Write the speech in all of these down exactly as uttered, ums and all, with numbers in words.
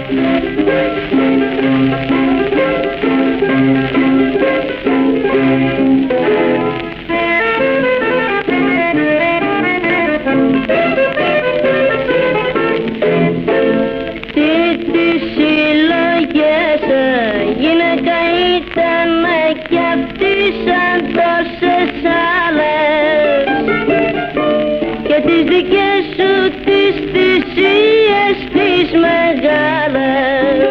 Γυναίκα ήταν κι αυτή σαν τόσες άλλες και τις δικές σου τις θυσίες τις μεγάλες.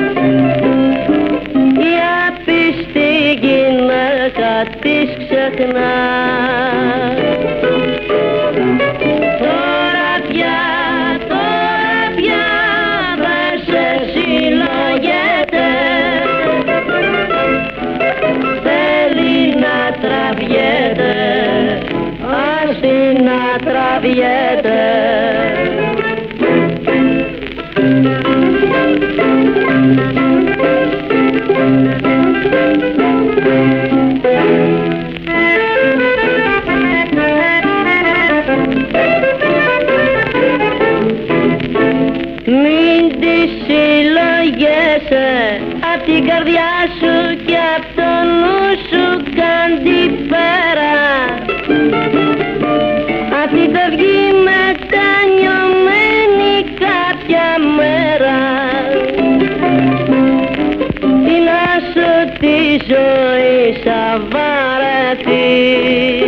Η άπιστη γυναίκα της ξεχνά. Τώρα πια, τώρα πια δεν σε συλλογέται. Τραβιέται, ας την να τραβιέται. Μην τη συλλογέσαι απ' την καρδιά σου και απ' το νου σου κάντι πέρα. Αυτή θα βγει μετανιωμένη κάποια μέρα. Τι να σου τη ζωή θα βαρεθεί.